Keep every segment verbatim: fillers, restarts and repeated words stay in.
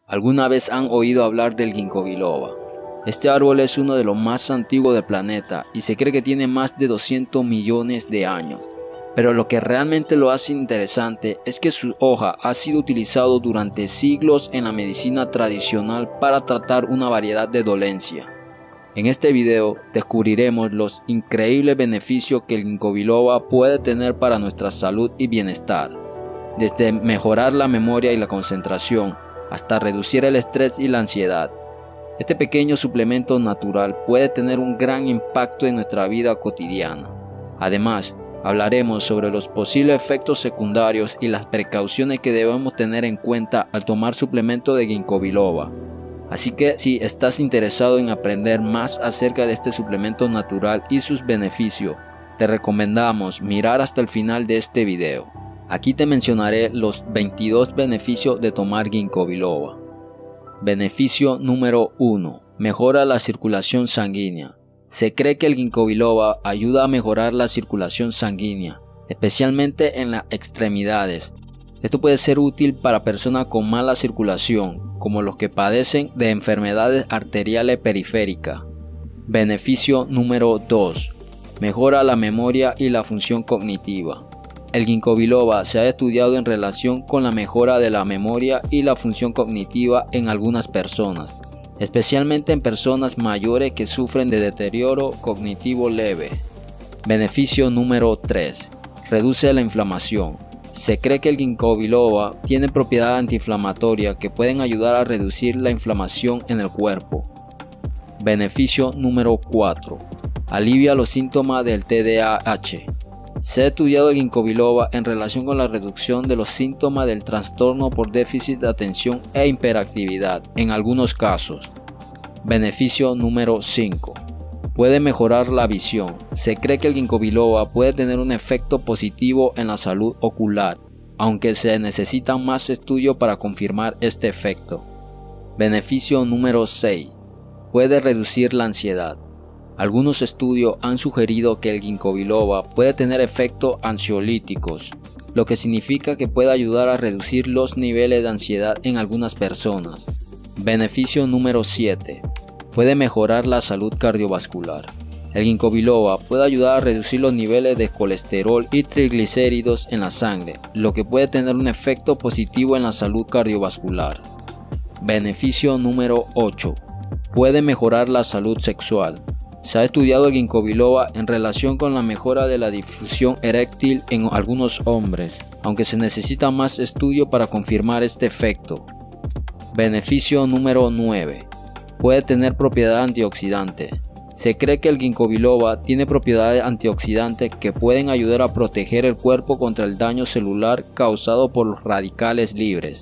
¿Alguna vez han oído hablar del ginkgo biloba? Este árbol es uno de los más antiguos del planeta y se cree que tiene más de doscientos millones de años. Pero lo que realmente lo hace interesante es que su hoja ha sido utilizado durante siglos en la medicina tradicional para tratar una variedad de dolencias. En este video descubriremos los increíbles beneficios que el ginkgo biloba puede tener para nuestra salud y bienestar, desde mejorar la memoria y la concentración hasta reducir el estrés y la ansiedad. Este pequeño suplemento natural puede tener un gran impacto en nuestra vida cotidiana. Además, hablaremos sobre los posibles efectos secundarios y las precauciones que debemos tener en cuenta al tomar suplemento de ginkgo biloba. Así que si estás interesado en aprender más acerca de este suplemento natural y sus beneficios, te recomendamos mirar hasta el final de este video. Aquí te mencionaré los veintidós beneficios de tomar ginkgo biloba. Beneficio número uno. Mejora la circulación sanguínea. Se cree que el ginkgo biloba ayuda a mejorar la circulación sanguínea, especialmente en las extremidades. Esto puede ser útil para personas con mala circulación, como los que padecen de enfermedades arteriales periféricas. Beneficio número dos. Mejora la memoria y la función cognitiva. El ginkgo biloba se ha estudiado en relación con la mejora de la memoria y la función cognitiva en algunas personas, especialmente en personas mayores que sufren de deterioro cognitivo leve. Beneficio número tres. Reduce la inflamación. Se cree que el ginkgo biloba tiene propiedades antiinflamatorias que pueden ayudar a reducir la inflamación en el cuerpo. Beneficio número cuatro. Alivia los síntomas del T D A H. Se ha estudiado el ginkgo biloba en relación con la reducción de los síntomas del trastorno por déficit de atención e hiperactividad en algunos casos. Beneficio número cinco. Puede mejorar la visión. Se cree que el ginkgo biloba puede tener un efecto positivo en la salud ocular, aunque se necesitan más estudios para confirmar este efecto. Beneficio número seis. Puede reducir la ansiedad. Algunos estudios han sugerido que el ginkgo biloba puede tener efectos ansiolíticos, lo que significa que puede ayudar a reducir los niveles de ansiedad en algunas personas. Beneficio número siete. Puede mejorar la salud cardiovascular. El ginkgo biloba puede ayudar a reducir los niveles de colesterol y triglicéridos en la sangre, lo que puede tener un efecto positivo en la salud cardiovascular. Beneficio número ocho. Puede mejorar la salud sexual. Se ha estudiado el ginkgo biloba en relación con la mejora de la disfunción eréctil en algunos hombres, aunque se necesita más estudio para confirmar este efecto. Beneficio número nueve. Puede tener propiedad antioxidante. Se cree que el ginkgo biloba tiene propiedades antioxidantes que pueden ayudar a proteger el cuerpo contra el daño celular causado por los radicales libres.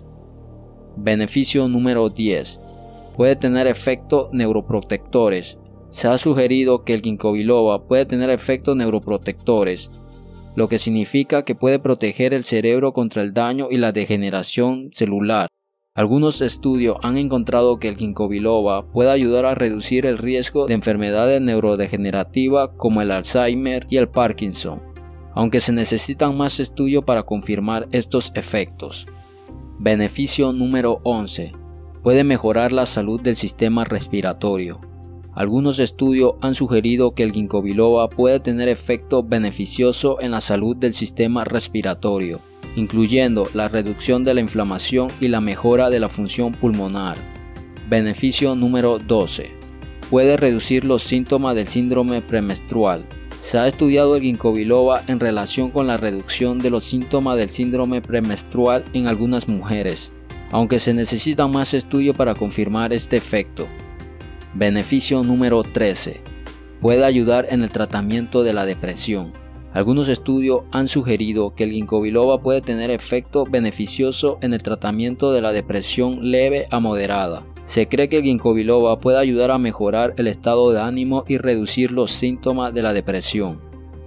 Beneficio número diez. Puede tener efectos neuroprotectores. Se ha sugerido que el ginkgo biloba puede tener efectos neuroprotectores, lo que significa que puede proteger el cerebro contra el daño y la degeneración celular. Algunos estudios han encontrado que el ginkgo biloba puede ayudar a reducir el riesgo de enfermedades neurodegenerativas como el Alzheimer y el Parkinson, aunque se necesitan más estudios para confirmar estos efectos. Beneficio número once. Puede mejorar la salud del sistema respiratorio. Algunos estudios han sugerido que el ginkgo biloba puede tener efectos beneficiosos en la salud del sistema respiratorio, incluyendo la reducción de la inflamación y la mejora de la función pulmonar. Beneficio número doce. Puede reducir los síntomas del síndrome premenstrual. Se ha estudiado el ginkgo biloba en relación con la reducción de los síntomas del síndrome premenstrual en algunas mujeres, aunque se necesita más estudio para confirmar este efecto. Beneficio número trece. Puede ayudar en el tratamiento de la depresión. Algunos estudios han sugerido que el ginkgo biloba puede tener efecto beneficioso en el tratamiento de la depresión leve a moderada. Se cree que el ginkgo biloba puede ayudar a mejorar el estado de ánimo y reducir los síntomas de la depresión.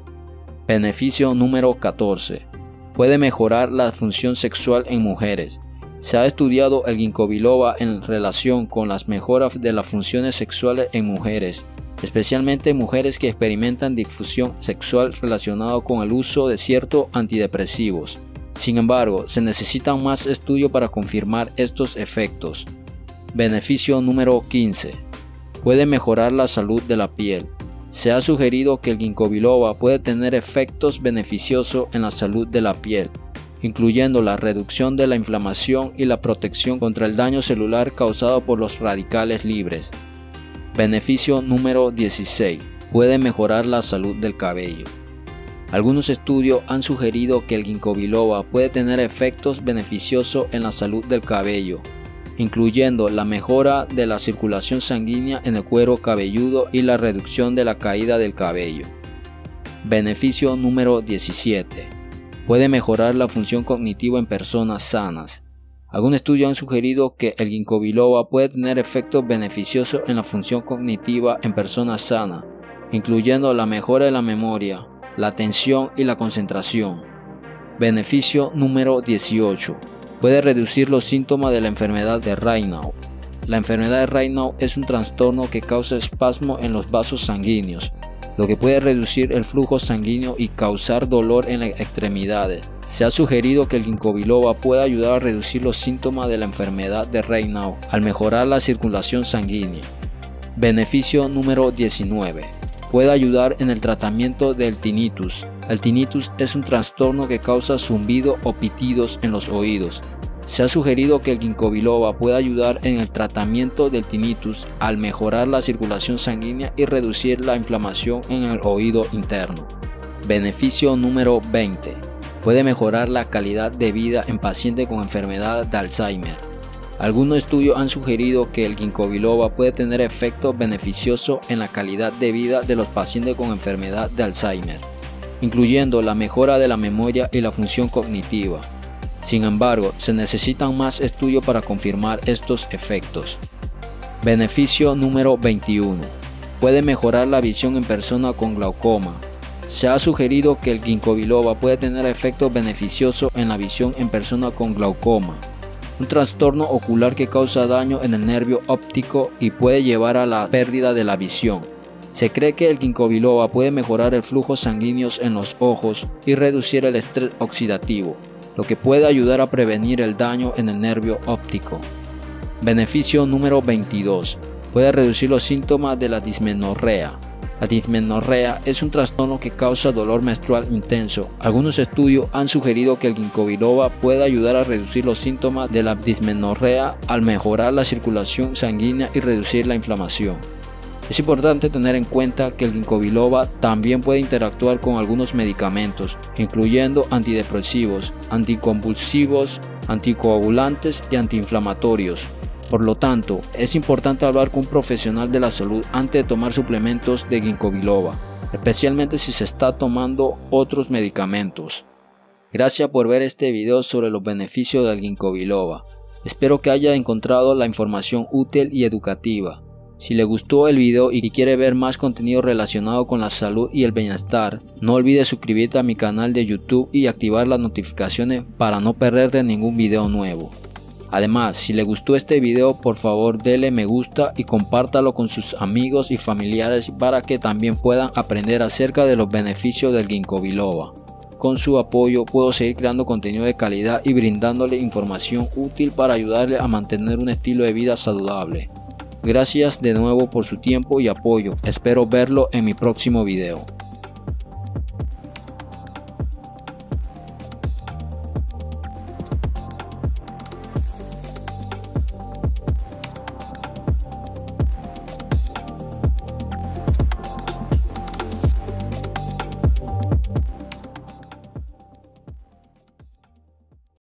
Beneficio número catorce. Puede mejorar la función sexual en mujeres. Se ha estudiado el ginkgo biloba en relación con las mejoras de las funciones sexuales en mujeres, especialmente mujeres que experimentan disfunción sexual relacionada con el uso de ciertos antidepresivos. Sin embargo, se necesitan más estudios para confirmar estos efectos. Beneficio número quince. Puede mejorar la salud de la piel. Se ha sugerido que el ginkgo biloba puede tener efectos beneficiosos en la salud de la piel, incluyendo la reducción de la inflamación y la protección contra el daño celular causado por los radicales libres. Beneficio número dieciséis. Puede mejorar la salud del cabello. Algunos estudios han sugerido que el ginkgo biloba puede tener efectos beneficiosos en la salud del cabello, incluyendo la mejora de la circulación sanguínea en el cuero cabelludo y la reducción de la caída del cabello. Beneficio número diecisiete. Puede mejorar la función cognitiva en personas sanas. Algunos estudios han sugerido que el ginkgo biloba puede tener efectos beneficiosos en la función cognitiva en personas sanas, incluyendo la mejora de la memoria, la atención y la concentración. Beneficio número dieciocho. Puede reducir los síntomas de la enfermedad de Raynaud. La enfermedad de Raynaud es un trastorno que causa espasmo en los vasos sanguíneos, lo que puede reducir el flujo sanguíneo y causar dolor en las extremidades. Se ha sugerido que el ginkgo biloba puede ayudar a reducir los síntomas de la enfermedad de Raynaud al mejorar la circulación sanguínea. Beneficio número diecinueve. Puede ayudar en el tratamiento del tinnitus. El tinnitus es un trastorno que causa zumbido o pitidos en los oídos. Se ha sugerido que el ginkgo biloba puede ayudar en el tratamiento del tinnitus al mejorar la circulación sanguínea y reducir la inflamación en el oído interno. Beneficio número veinte. Puede mejorar la calidad de vida en pacientes con enfermedad de Alzheimer. Algunos estudios han sugerido que el ginkgo biloba puede tener efectos beneficiosos en la calidad de vida de los pacientes con enfermedad de Alzheimer, incluyendo la mejora de la memoria y la función cognitiva. Sin embargo, se necesitan más estudios para confirmar estos efectos. Beneficio número veintiuno. Puede mejorar la visión en personas con glaucoma. Se ha sugerido que el ginkgo biloba puede tener efectos beneficiosos en la visión en personas con glaucoma, un trastorno ocular que causa daño en el nervio óptico y puede llevar a la pérdida de la visión. Se cree que el ginkgo biloba puede mejorar el flujo sanguíneo en los ojos y reducir el estrés oxidativo, lo que puede ayudar a prevenir el daño en el nervio óptico. Beneficio número veintidós. Puede reducir los síntomas de la dismenorrea. La dismenorrea es un trastorno que causa dolor menstrual intenso. Algunos estudios han sugerido que el ginkgo biloba puede ayudar a reducir los síntomas de la dismenorrea al mejorar la circulación sanguínea y reducir la inflamación. Es importante tener en cuenta que el ginkgo biloba también puede interactuar con algunos medicamentos, incluyendo antidepresivos, anticonvulsivos, anticoagulantes y antiinflamatorios. Por lo tanto, es importante hablar con un profesional de la salud antes de tomar suplementos de ginkgo biloba, especialmente si se está tomando otros medicamentos. Gracias por ver este video sobre los beneficios del ginkgo biloba. Espero que haya encontrado la información útil y educativa. Si le gustó el video y quiere ver más contenido relacionado con la salud y el bienestar, no olvide suscribirte a mi canal de YouTube y activar las notificaciones para no perderte ningún video nuevo. Además, si le gustó este video, por favor dele me gusta y compártalo con sus amigos y familiares para que también puedan aprender acerca de los beneficios del ginkgo biloba. Con su apoyo puedo seguir creando contenido de calidad y brindándole información útil para ayudarle a mantener un estilo de vida saludable. Gracias de nuevo por su tiempo y apoyo, espero verlo en mi próximo video.